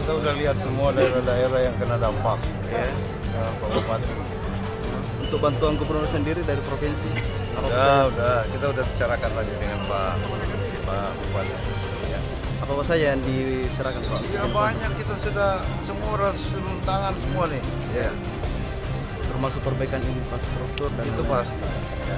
kita udah lihat semua daerah-daerah yang kena dampak ya, Pak Bupati. Untuk bantuan gubernur sendiri dari provinsi? Udah, kita udah bicarakan tadi dengan Pak Bupati. Ya. Apa saja yang diserahkan Pak? Ya banyak, kita sudah semua turun tangan semua nih. Ya. Termasuk perbaikan infrastruktur dan Itu pasti. Ya.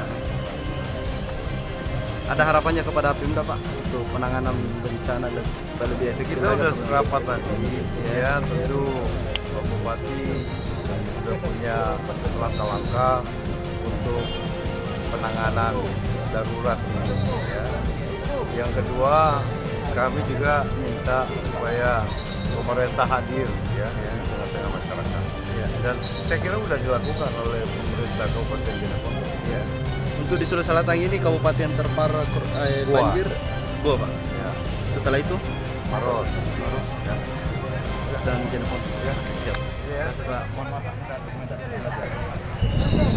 Ada harapannya kepada Pemda Pak untuk penanganan bencana dan supaya lebih efektif? Kita udah serapat tadi, ya tentu Pak Bupati sudah punya langkah-langkah untuk penanganan darurat ini. Ya. Yang kedua, kami juga minta supaya pemerintah hadir ya di tengah-tengah masyarakat. Ya. Dan saya kira sudah dilakukan oleh pemerintah Kabupaten Jeneponto. Ya. Untuk di Sulawesi Selatan ini kabupaten terparah banjir Goa Pak. Ya. Setelah itu Maros. Ya. dan Jeneponto. Ya. Siap. Ya. Mohon maaf.